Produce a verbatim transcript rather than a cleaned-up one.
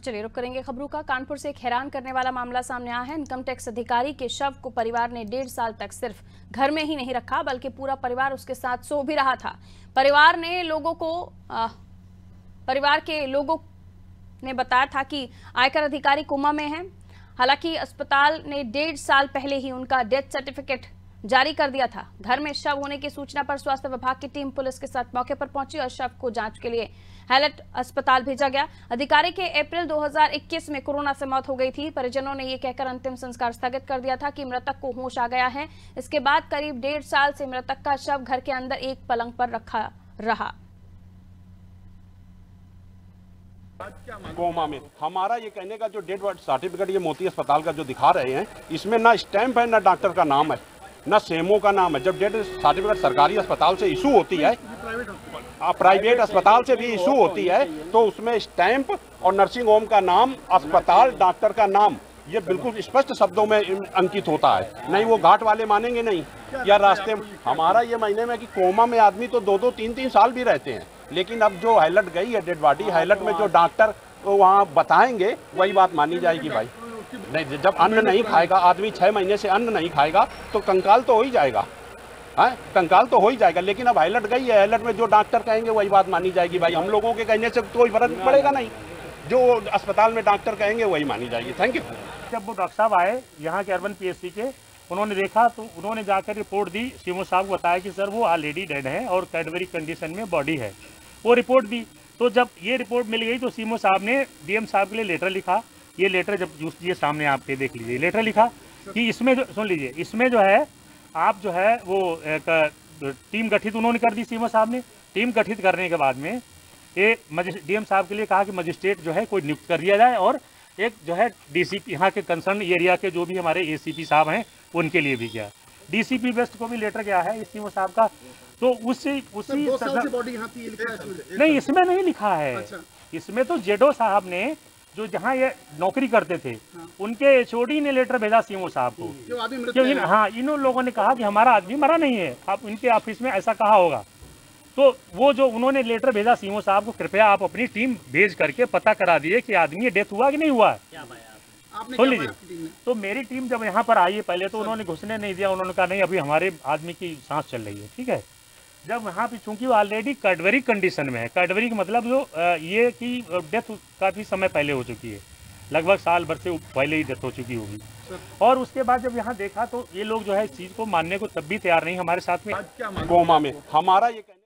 चलिए रुक करेंगे खबरों का। कानपुर से एक हैरान करने वाला मामला सामने आया है। इनकम टैक्स अधिकारी के शव को परिवार ने डेढ़ साल तक सिर्फ घर में ही नहीं रखा, बल्कि पूरा परिवार उसके साथ सो भी रहा था। परिवार ने लोगों को आ, परिवार के लोगों ने बताया था कि आयकर अधिकारी कोमा में हैं। हालांकि अस्पताल ने डेढ़ साल पहले ही उनका डेथ सर्टिफिकेट जारी कर दिया था। घर में शव होने की सूचना पर स्वास्थ्य विभाग की टीम पुलिस के साथ मौके पर पहुंची और शव को जांच के लिए हैलट अस्पताल भेजा गया। अधिकारी के अप्रैल दो हज़ार इक्कीस में कोरोना से मौत हो गई थी। परिजनों ने ये कहकर अंतिम संस्कार स्थगित कर दिया था कि मृतक को होश आ गया है। इसके बाद करीब डेढ़ साल से मृतक का शव घर के अंदर एक पलंग पर रखा रहा। कोमा में हमारा ये कहने का जो डेथ सर्टिफिकेट ये मोती अस्पताल का जो दिखा रहे हैं, इसमें ना स्टैंप है ना डॉक्टर का नाम है ना सेमो का नाम है। जब डेथ सर्टिफिकेट सरकारी अस्पताल से इशू होती है, प्राइवेट अस्पताल से भी इशू होती है, तो उसमें स्टैंप और नर्सिंग होम का नाम, अस्पताल, डॉक्टर का नाम ये बिल्कुल स्पष्ट शब्दों में अंकित होता है। नहीं वो घाट वाले मानेंगे नहीं या रास्ते में। हमारा ये महीने में कि कोमा में आदमी तो दो दो तीन तीन साल भी रहते हैं, लेकिन अब जो हैलट गई है डेड बॉडी, हैलट में जो डॉक्टर वहाँ बताएंगे वही बात मानी जाएगी। भाई नहीं, जब अन्न नहीं खाएगा आदमी, छह महीने से अन्न नहीं खाएगा तो कंकाल तो हो ही जाएगा, है कंकाल तो हो ही जाएगा। लेकिन अब हैलट गई है, हैलट में जो डॉक्टर कहेंगे वही बात मानी जाएगी। भाई हम लोगों के कहने से कोई फर्क पड़ेगा नहीं, जो अस्पताल में डॉक्टर कहेंगे वही मानी जाएगी। Thank you. जब वो डॉक्टर साहब आए यहाँ के अर्बन पीएससी के, उन्होंने देखा तो उन्होंने जाकर रिपोर्ट दी। सीएमओ साहब को बताया कि सर वो ऑलरेडी डेड है और कैडबरी कंडीशन में बॉडी है। वो रिपोर्ट दी। तो जब ये रिपोर्ट मिल गई तो सीएमओ साहब ने डीएम साहब के लिए लेटर लिखा। ये लेटर जब जूस ये सामने आप पे देख लीजिए, लेटर लिखा कि इसमें जो सुन लीजिए, इसमें जो है आप जो है वो एक टीम गठित उन्होंने कर दी। सीएमओ साहब ने टीम गठित करने के बाद में ये डीएम साहब के लिए कहा कि मजिस्ट्रेट जो है कोई नियुक्त कर दिया जाए और एक जो है डीसीपी यहाँ के कंसर्न एरिया के जो भी हमारे एसीपी साहब हैं उनके लिए भी गया। डीसीपी वेस्ट को भी लेटर गया है इस सीएमओ साहब का। तो उसी उसी दो साल से बॉडी यहाँ थी, लिखा है नहीं, इसमें नहीं लिखा है। अच्छा। इसमें तो जेडो साहब ने जो जहाँ ये नौकरी करते थे, हाँ। उनके एचओडी ने लेटर भेजा सीएमओ साहब को। जो आदमी मृत क्योंकि हाँ इन लोगों ने कहा कि हमारा आदमी मरा नहीं है, आप इनके ऑफिस में ऐसा कहा होगा। तो वो जो उन्होंने लेटर भेजा सीएमओ साहब को, कृपया आप अपनी टीम भेज करके पता करा दिए कि आदमी डेथ हुआ कि नहीं हुआ है। सुन लीजिए, तो मेरी टीम जब यहाँ पर आई है पहले तो उन्होंने घुसने नहीं दिया। उन्होंने कहा नहीं अभी हमारे आदमी की सांस चल रही है, ठीक है। जब वहाँ पे चूंकि वो ऑलरेडी कैडबरी कंडीशन में है, कैडबरी का मतलब जो ये कि डेथ काफ़ी समय पहले हो चुकी है, लगभग साल भर से पहले ही डेथ हो चुकी होगी। और उसके बाद जब यहाँ देखा तो ये लोग जो है इस चीज़ को मानने को तब भी तैयार नहीं हमारे साथ में। कोमा में हमारा ये